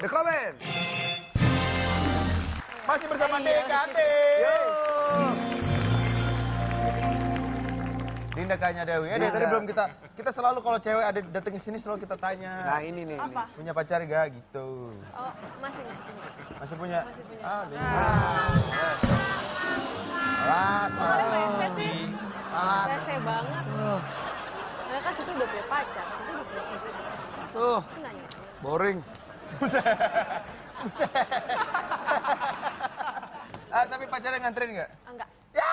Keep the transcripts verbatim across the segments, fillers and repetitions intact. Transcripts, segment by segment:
The Comment. Masih bersama D K T. Dinda Kanya Dewi. Ya, tadi belum kita kita selalu kalau cewek ada datang ke sini selalu kita tanya. Nah, ini nih. Apa? Punya pacar gak gitu. Oh, masih masih punya. Masih punya? Masih punya. Ah, alas. Kemarin rese sih. Alas. Rese banget. Karena kan situ udah punya pacar, situ udah punya istri. Tuh, Terus nanya. boring. Ah, tapi pacarnya nganterin nggak? Enggak. Ya!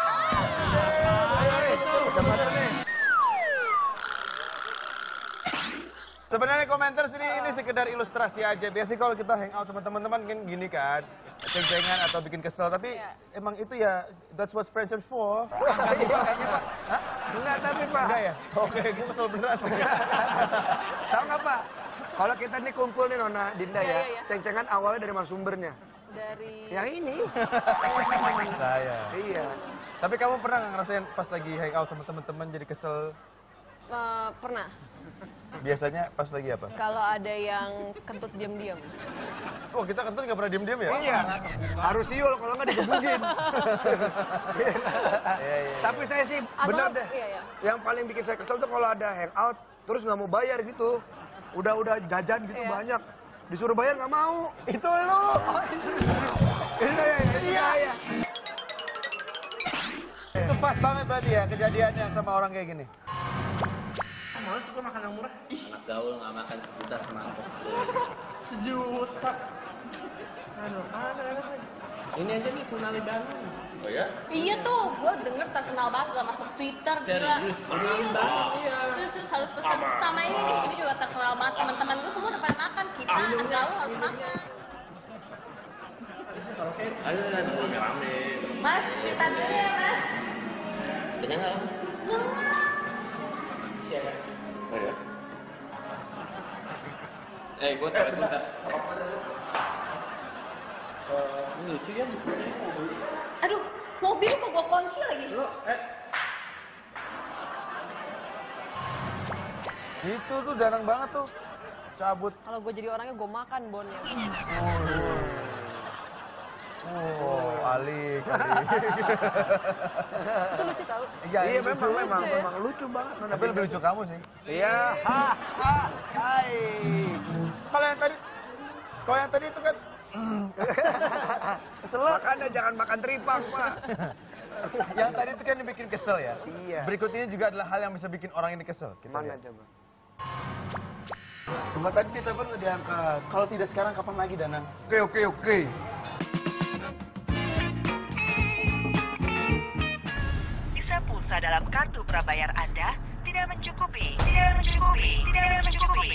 Kacamata nih. Sebenarnya komentar sini ini sekedar ilustrasi aja. Biasanya kalau kita hangout sama teman-teman kan gini kan, ceng-cengan atau bikin kesel. Tapi yeah. emang itu ya, that's what friends are for. Enggak sih, Pak. Hah? Enggak, tapi Pak. Enggak ya? Oke, gue kesel beneran. Tahu nggak Pak? Kalau kita nih kumpul nih Nona, Dinda Iya, ya, iya, iya. ceng-cengan awalnya dari mana sumbernya? Dari... Yang ini. Saya. Iya. Tapi kamu pernah nggak ngerasain pas lagi hangout sama teman-teman jadi kesel? Uh, pernah. Biasanya pas lagi apa? Kalau ada yang kentut diam-diam. Oh, kita kentut nggak pernah diem-diem ya? Iya. Harus siul kalau nggak digebugin. Iya, iya. Tapi saya sih Atau- bener deh. iya, iya. Yang paling bikin saya kesel tuh kalau ada hangout terus nggak mau bayar gitu. Udah-udah jajan gitu Iya. banyak. Disuruh bayar nggak mau. Itu lu! Iya, iya, iya. iya. Itu pas banget berarti ya kejadiannya sama orang kayak gini. Males gue makan yang murah. Anak gaul nggak makan sejuta semangkuk. Sejuta. Aduh, ada enak lagi. Ini aja nih Kunali Bandung. Oh ya? Iya tuh, gue denger terkenal banget gak masuk Twitter, gila. Serius? Serius, Iya. serius, serius, harus pesen sama ini nih. Ini juga terkenal banget, teman-teman gue semua udah pada makan. Kita anak gaul harus makan. Ayo, ayo, di sini rame. Mas, kita dulu ya mas. Kenyang nggak? Oh ya? Eh, gue tarik bentar. Ini lucu ya bukunya. Aduh, mobil kok gue kunci lagi. Itu tuh jarang banget tuh. Cabut. Kalau gue jadi orangnya gue makan bonnya. Oh, alik, alik. Itu lucu tau. Iya, Iya, lucu. memang, memang, Lucu ya? memang lucu banget. Nona. Tapi lebih lucu kamu sih. Iya. Ha, ha, hai. Kalau yang tadi, kalau yang tadi itu kan, Makanya jangan makan teripang, Pak. yang tadi itu kan yang bikin kesel ya. Iya. Berikut ini juga adalah hal yang bisa bikin orang ini kesel. Kita Mana lihat. coba? Cuma tadi ditelepon nggak diangkat. Kalau tidak sekarang kapan lagi, Danang? Oke, oke, oke. Visa pulsa dalam kartu prabayar Anda tidak mencukupi. Tidak mencukupi. Tidak mencukupi.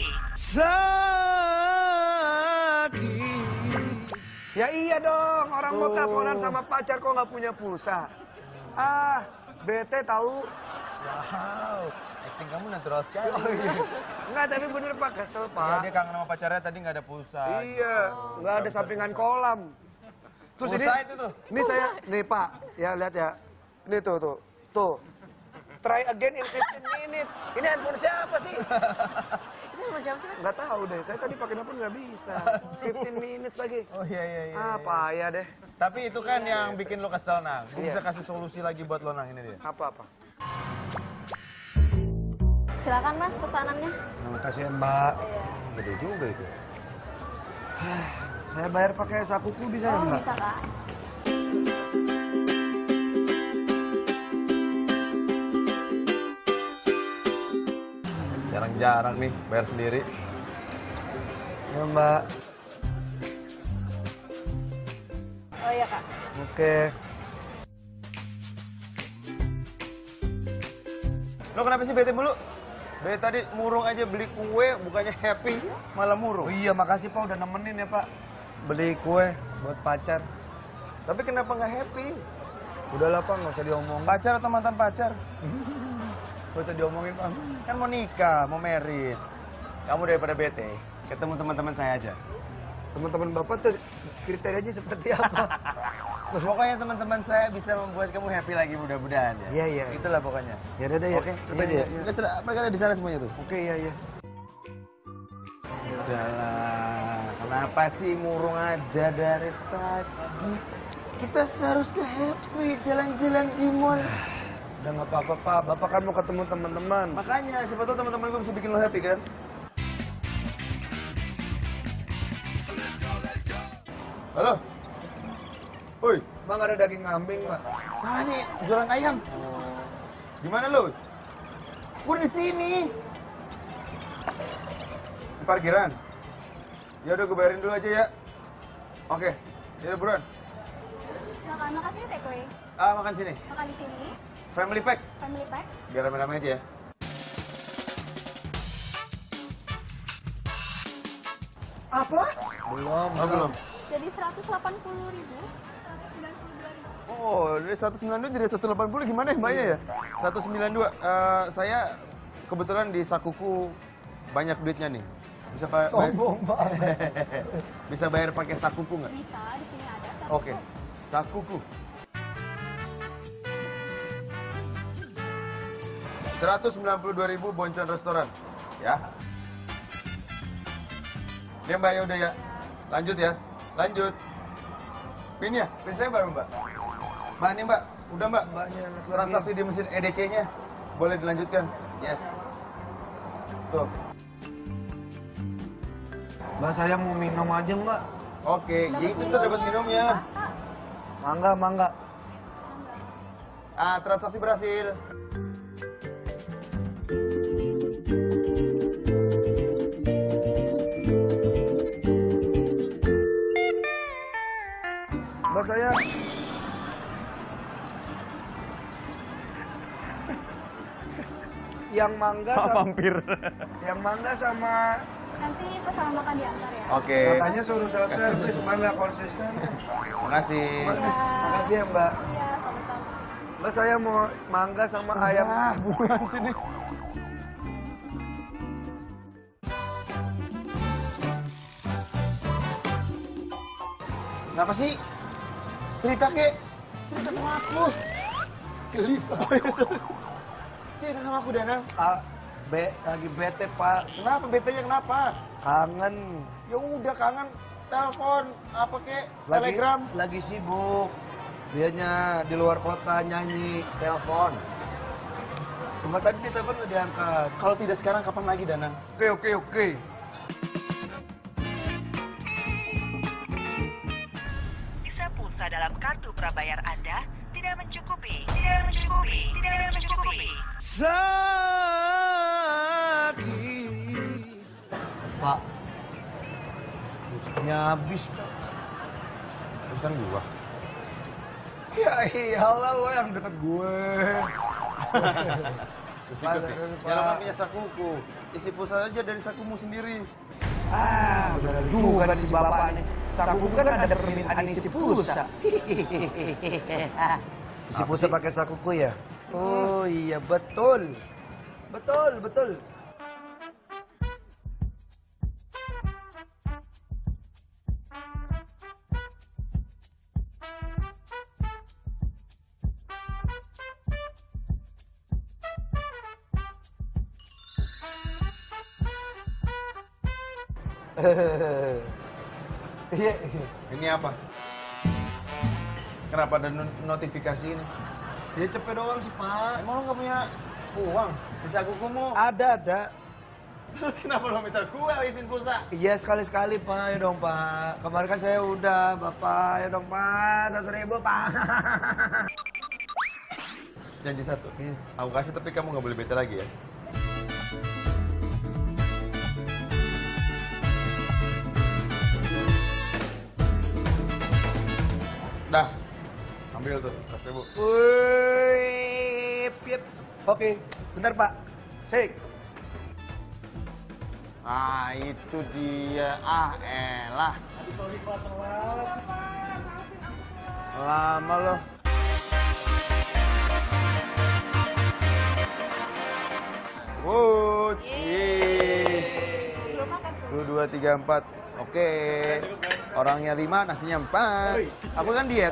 Sakit. Ya iya dong, orang mau teleponan sama pacar kok nggak punya pulsa. Ah, bete tahu. Wow, acting kamu natural sekali. Enggak, tapi bener Pak, kesel Iya, Pak. dia kangen sama pacarnya tadi nggak ada pulsa. Iya, nggak ada sampingan kolam. Terus ini, Pulsa itu tuh. ini saya, nih Pak, ya lihat ya. Ini tuh, tuh, tuh. Try again in fifteen minutes. Ini handphone siapa sih? Itu sama siapa sih mas? Nggak tahu deh, saya tadi pakai handphone nggak bisa. fifteen minutes lagi. Oh iya iya iya. Ah, iya. payah deh. Tapi itu kan yang bikin lo kesel, Nang. Gue Iya. bisa kasih solusi lagi buat lo, Nang, ini dia. Apa-apa? Silakan mas pesanannya. Terima kasih ya, Mbak. Gede juga itu. Saya bayar pakai sakuku bisa ya, Oh Mbak? bisa kak. Jarang-jarang nih bayar sendiri. Ya, Mbak. Oh iya kak. Oke. Lo kenapa sih bete mulu? Dari tadi murung aja beli kue, bukannya happy, malah murung. Oh iya, makasih Pak udah nemenin ya, Pak. Beli kue buat pacar. Tapi kenapa nggak happy? Udahlah, Pak, nggak usah diomongin. Pacar atau mantan pacar? Nggak usah diomongin, Pak. Kan mau nikah, mau merit. Kamu daripada bete, ketemu teman-teman saya aja. Teman-teman Bapak tuh kriterianya seperti apa? Pokoknya teman-teman saya bisa membuat kamu happy lagi mudah-mudahan ya. Iya, iya. Itulah pokoknya. Ya udah deh ya. Oke, Iya, kita aja iya, ya. iya. Mereka sudah- mereka ada di sana semuanya tuh. Oke, iya, iya. Udahlah, Kenapa sih murung aja dari tadi? Kita seharusnya happy jalan-jalan di mall. Udah nggak apa-apa, Pak. Bapak kan mau ketemu teman-teman. Makanya, siapa tahu teman-teman gue bisa bikin lo happy kan? Halo? Woi, Bang, ada daging kambing, Pak. salah nih, jualan ayam. Gimana lo? Gue di sini. Di parkiran. Ya udah gue bayarin dulu aja ya. Oke, ya buruan. Makan, makasih ya takeaway. Ah, makan sini. Makan di sini, Family pack. family pack. Biar rame-rame aja ya. Apa? Belum. Oh, belum. Jadi seratus delapan puluh ribu, seratus sembilan puluh dua ribu. Oh, dari seratus sembilan puluh dua jadi seratus delapan puluh gimana ya mbaknya ya? seratus sembilan puluh dua. Eh, saya kebetulan di sakuku banyak duitnya nih. Bisa pa- Sombong, Pak. Bisa bayar pakai sakuku nggak? Bisa, di sini ada. satu. Oke, sakuku. seratus sembilan puluh dua ribu boncon restoran. Ya. Ini mbak ya udah ya. Lanjut ya. Lanjut. Pin ya? Pin saya baru mbak. Mbak ini mbak. Udah mbak. Mbaknya enak lagi. Transaksi di mesin E D C-nya. Boleh dilanjutkan. Yes. Tuh. Mbak, saya mau minum aja, Mbak. Oke, Dapat itu tuh dapat minumnya. Mangga, mangga. Ah, transaksi berhasil. Mbak, saya... Yang mangga sama... Vampir. Yang mangga sama... Nanti pesan makan diantar ya. Oke. Makanya suruh self-service, Mbak, nggak konsisten. Makasih. Mbak, makasih ya, Mbak. Iya, sama-sama. Mbak, saya mau mangga sama ayam. buruan sini. Kenapa sih? Cerita kek. Cerita sama aku. Kelif. Oh, ya, sorry. Cerita sama aku, Danang. Ah, be, lagi bete, Pak. Kenapa? Betanya kenapa? Kangen. Ya udah kangen. Telepon. Apa kek? Lagi, Telegram. Lagi sibuk. Dianya di luar kota nyanyi. Telepon. Cuma tadi di telepon udah diangkat. Kalau tidak sekarang, kapan lagi, Danang? Oke, oke, oke. Visa pulsa dalam kartu prabayar Anda tidak mencukupi. Tidak mencukupi. Tidak mencukupi. Sakit. Pak. Musiknya habis, Pak. Urusan gua. Ya iyalah, lo yang deket gue. Terus Pak, ikut, Kek. Pak. Ya lo kan punya sakuku. Isi pulsa aja dari sakumu sendiri. Ah, udah juga si bapak nih. Saku kan ada permintaan isi pulsa. Isi pulsa pakai sakuku ya? Oh iya, betul. Betul, betul. Iya. Ini apa? Kenapa ada no- notifikasi ini? Ya cepet doang sih, Pak. Emang lo nggak punya uang di sakukumu? Ada, ada. Terus kenapa lo minta gua isin pulsa? Iya, sekali-sekali, Pak. Ya dong, Pak. Kemarin kan saya udah, Bapak. Ya dong, Pak. Satu ribu, Pak. Janji satu. Iya. Aku kasih tapi kamu nggak boleh bete lagi ya. Dah, ambil tuh, tas ibu. Wih, pip. Oke, bentar, Pak. Sik. Ah, itu dia. Ah, elah. Sorry Pak, telat. Lama loh. Wuts, yeay. Belum makan sih. Satu, dua, tiga, empat. Oke. Orangnya lima, nasinya empat. Aku kan diet.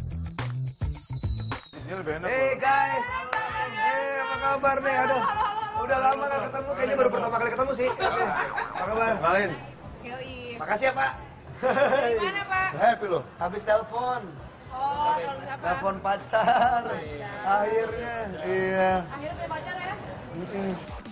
Ini lebih enak. Hey guys. Hey, apa kabar nih? Aduh. Udah lama gak ketemu, kayaknya baru pertama kali ketemu sih. Apa kabar? Malin. Makasih ya, Pak. Gimana, Pak? Happy lo. Habis telepon. Oh, kalau siapa? Telepon pacar. Akhirnya. Iya. Akhirnya punya pacar ya? Mm-mm.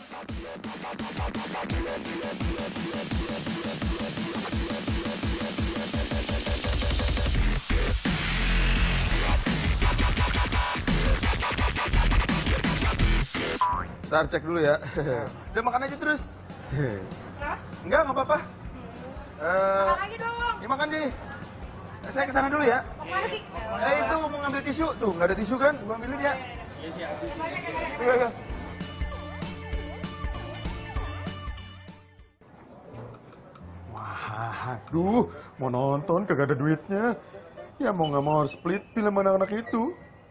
Ntar cek dulu ya. Udah makan aja terus. Kenapa? Enggak, nggak apa-apa. Eh, Makan lagi dong. ya makan deh. Saya kesana dulu ya. Mau kemana sih? Eh itu mau ngambil tisu tuh, nggak ada tisu kan? Gua ambilin ya. Iya, iya. Wah, aduh, mau nonton kagak ada duitnya. Ya mau nggak mau harus split film anak-anak itu.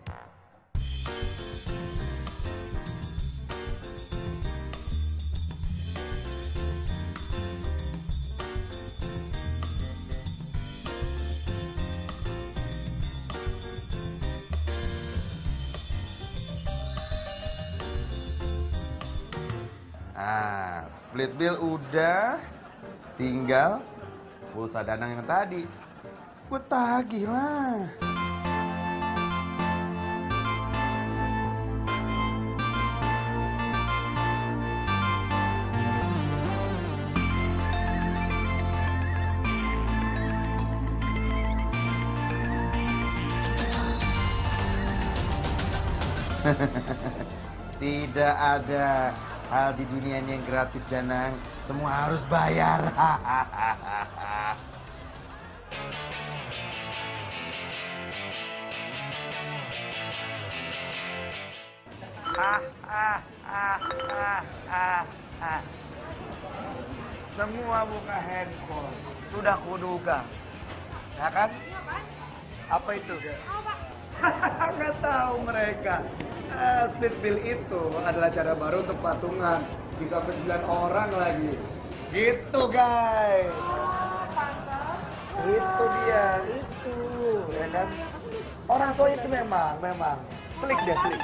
Nah, split bill udah, tinggal pulsa Danang yang tadi. Gue tagih lah. Tidak ada hal di dunia ini yang gratis, Danang. Semua harus bayar. Ah, ah, ah, ah, ah, ah. Semua buka handphone. Sudah kuduga. Ya kan? Apa itu? Nggak tahu mereka. Uh, split bill itu adalah cara baru untuk patungan. Bisa sampai sembilan orang lagi. Gitu guys. Itu dia, itu. Ya kan? Orang tua itu memang, memang. Slik dia, slik.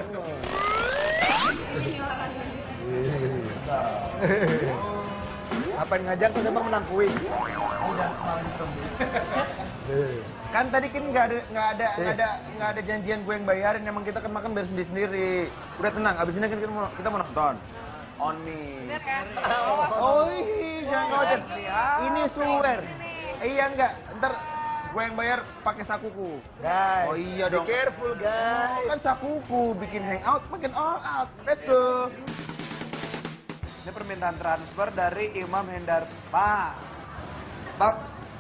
Ngapain ngajak tuh emang menang kuis? Udah, malah ditunggu. Kan tadi kan nggak ada nggak ada nggak ada nggak ada janjian gue yang bayarin. Emang kita kan makan bayar sendiri sendiri. Udah tenang. Abis ini kan kita mau kita mau nonton. On me. Bener kan? Oh iya, jangan ngojek. Ini swear. Iya enggak. Ntar gue yang bayar pakai sakuku. Guys, Oh iya be dong. careful guys. Kan sakuku bikin hangout, makin all out. Let's go. Ini permintaan transfer dari Imam Hendar. Pak. Pak.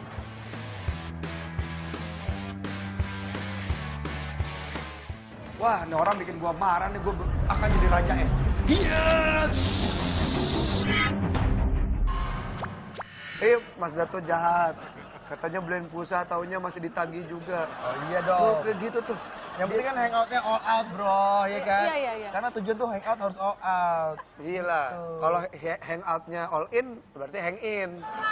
Wah, ini orang bikin gua marah nih, gua akan jadi raja es. Yes! Eh, Mas Dato jahat. Katanya beliin pulsa, taunya masih ditagih juga. Oh iya Tuh, dong. kayak gitu tuh. Yang penting kan hangoutnya all out, bro, ya kan? Iya, iya, iya. Karena tujuan tuh hangout harus all out. Iya lah. Kalau he- hangoutnya all in, berarti hang in.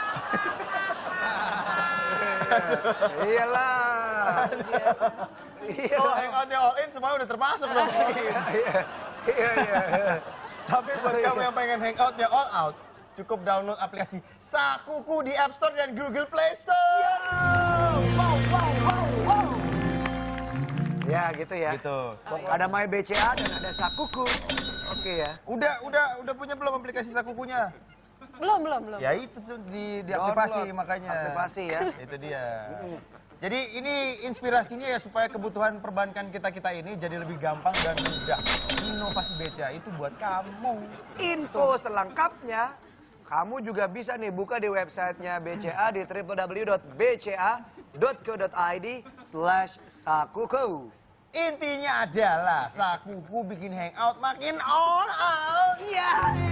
Iya lah. Iya. Kalau hangoutnya all in, semuanya udah termasuk dong. Iya, iya. Iya, iya. Tapi buat kamu yang pengen hangoutnya all out, cukup download aplikasi Sakuku di App Store dan Google Play Store. Wow, wow, wow, wow. Ya, gitu ya. Gitu. Ada My B C A dan ada Sakuku. Oke ya. Udah, udah, udah punya belum aplikasi Sakukunya? Belum, belum, belum. Ya itu tuh di, diaktifasi Download. makanya. Aktifasi ya. Itu dia. Jadi ini inspirasinya ya supaya kebutuhan perbankan kita-kita ini jadi lebih gampang dan mudah. Inovasi B C A itu buat kamu. Info selengkapnya, kamu juga bisa nih buka di websitenya B C A di w w w dot b c a dot co dot i d slash sakuku. Intinya adalah Sakuku bikin hangout makin all out. Iya.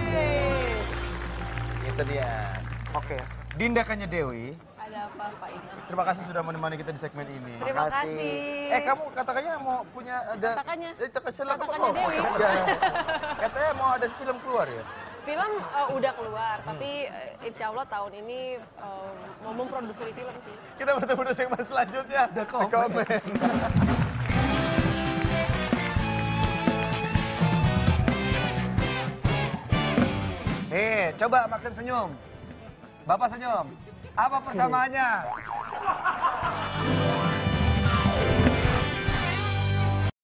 Itu dia. Oke. Dindakannya Dewi. Ada apa, Pak Ina? Terima kasih sudah menemani kita di segmen ini. Terima Makasih. kasih. Eh kamu katakannya mau punya ada Katakannya. Eh, kata- silakan Katakannya kok. Dewi. Iya. Katanya mau ada film keluar ya? Film eh, udah keluar, tapi eh, insya Allah tahun ini eh, mau memproduksi film sih. Kita bertemu di segmen selanjutnya. Ada Di komen. komen. Oke, coba Maxim senyum. Bapak senyum. Apa persamaannya?